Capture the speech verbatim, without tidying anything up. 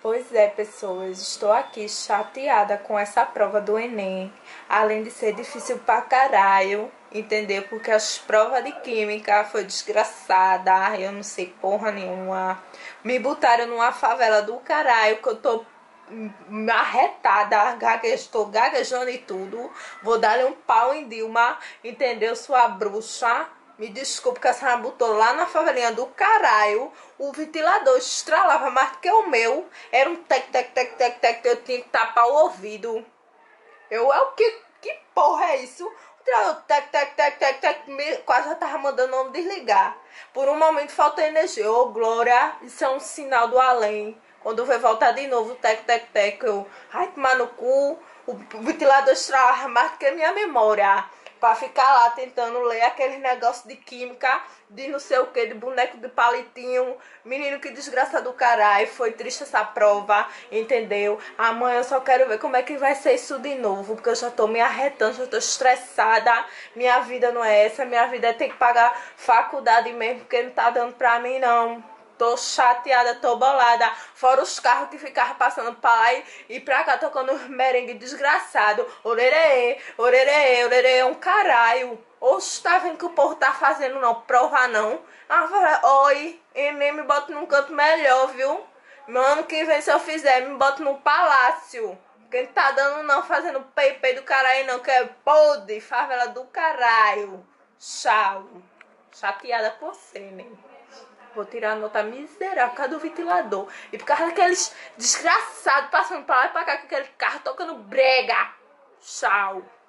Pois é, pessoas, estou aqui chateada com essa prova do Enem. Além de ser difícil pra caralho, entendeu? Porque as provas de química foi desgraçada, eu não sei porra nenhuma. Me botaram numa favela do caralho que eu tô arretada, gague... estou gaguejando e tudo. Vou dar um pau em Dilma, entendeu, sua bruxa? Me desculpe que a senhora botou lá na favelinha do caralho. O ventilador estralava mais do que o meu. Era um tec, tec, tec, tec, tec, que eu tinha que tapar o ouvido. Eu, é o que? Que porra é isso? O ventilador tec, tec, tec, tec, tec, me, quase já tava mandando eu desligar. Por um momento falta energia. Ô, Glória, isso é um sinal do além. Quando vai voltar de novo, tec, tec, tec, eu, ai, tomar no cu. O ventilador estralava mais do que a minha memória. Pra ficar lá tentando ler aqueles negócios de química, de não sei o que, de boneco de palitinho. Menino, que desgraça do caralho. Foi triste essa prova, entendeu? Amanhã eu só quero ver como é que vai ser isso de novo, porque eu já tô me arretando, já tô estressada. Minha vida não é essa, minha vida é ter que pagar faculdade mesmo, porque não tá dando pra mim não. Tô chateada, tô bolada. Fora os carros que ficavam passando pra lá e pra cá, tocando merengue desgraçado. Orerê, orerê, orerê, é um caralho. Oxe, tá vendo que o povo tá fazendo não? Prova não. Ah, falei, oi, e nem me bota num canto melhor, viu? No ano que vem, se eu fizer, me bota no palácio. Quem tá dando não, fazendo pei-pei do caralho não, que é podre, favela do caralho. Tchau. Chateada com você, né? Vou tirar a nota miserável por causa do ventilador. E por causa daqueles desgraçados passando pra lá e pra cá com aquele carro tocando brega. Tchau.